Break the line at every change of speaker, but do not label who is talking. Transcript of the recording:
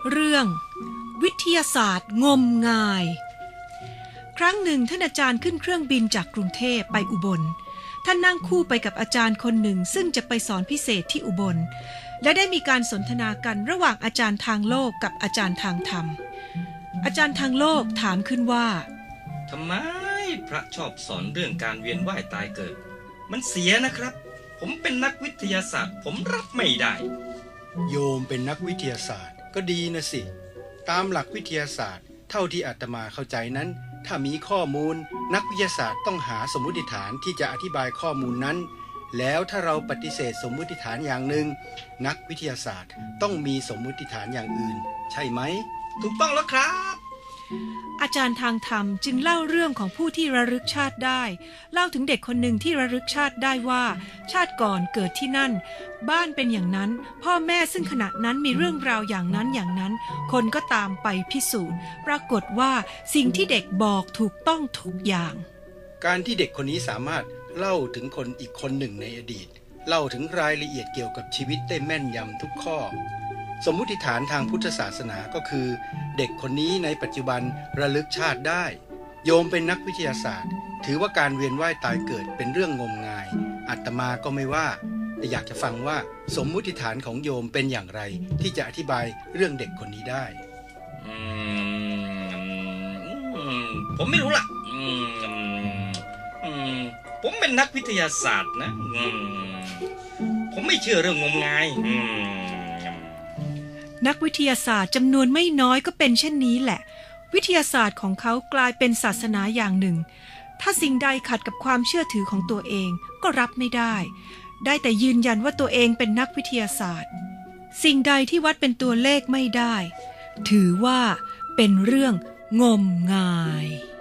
เรื่องวิทยาศาสตร์งมงายครั้งหนึ่งท่านอาจารย์ขึ้นเครื่องบินจากกรุงเทพไปอุบลท่านนั่งคู่ไปกับอาจารย์คนหนึ่งซึ่งจะไปสอนพิเศษที่อุบลและได้มีการสนทนากันระหว่างอาจารย์ทางโลกกับอาจารย์ทางธรรมอาจารย์ทางโลกถามขึ้นว่า
ทำไมพระชอบสอนเรื่องการเวียนว่ายตายเกิดมันเสียนะครับผมเป็นนักวิทยาศาสตร์ผมรับไม่ได้
โยมเป็นนักวิทยาศาสตร์ก็ดีนะสิตามหลักวิทยาศาสตร์เท่าที่อาตมาเข้าใจนั้นถ้ามีข้อมูลนักวิทยาศาสตร์ต้องหาสมมุติฐานที่จะอธิบายข้อมูลนั้นแล้วถ้าเราปฏิเสธสมมุติฐานอย่างหนึ่งนักวิทยาศาสตร์ต้องมีสมมุติฐานอย่างอื่นใช่ไหม
ถูกต้องแล้วครับ
อาจารย์ทางธรรมจึงเล่าเรื่องของผู้ที่ระลึกชาติได้เล่าถึงเด็กคนหนึ่งที่ระลึกชาติได้ว่าชาติก่อนเกิดที่นั่นบ้านเป็นอย่างนั้นพ่อแม่ซึ่งขณะนั้นมีเรื่องราวอย่างนั้นอย่างนั้นคนก็ตามไปพิสูจน์ปรากฏว่าสิ่งที่เด็กบอกถูกต้องทุกอย่าง
การที่เด็กคนนี้สามารถเล่าถึงคนอีกคนหนึ่งในอดีตเล่าถึงรายละเอียดเกี่ยวกับชีวิตได้แม่นยำทุกข้อสมมุติฐานทางพุทธศาสนาก็คือเด็กคนนี้ในปัจจุบันระลึกชาติได้โยมเป็นนักวิทยาศาสตร์ถือว่าการเวียนว่ายตายเกิดเป็นเรื่องงมงายอาตมาก็ไม่ว่าแต่อยากจะฟังว่าสมมุติฐานของโยมเป็นอย่างไรที่จะอธิบายเรื่องเด็กคนนี้ได้
ผมไม่รู้ล่ะผมเป็นนักวิทยาศาสตร์นะผมไม่เชื่อเรื่องงมงาย
นักวิทยาศาสตร์จำนวนไม่น้อยก็เป็นเช่นนี้แหละวิทยาศาสตร์ของเขากลายเป็นศาสนาอย่างหนึ่งถ้าสิ่งใดขัดกับความเชื่อถือของตัวเองก็รับไม่ได้แต่ยืนยันว่าตัวเองเป็นนักวิทยาศาสตร์สิ่งใดที่วัดเป็นตัวเลขไม่ได้ถือว่าเป็นเรื่องงมงาย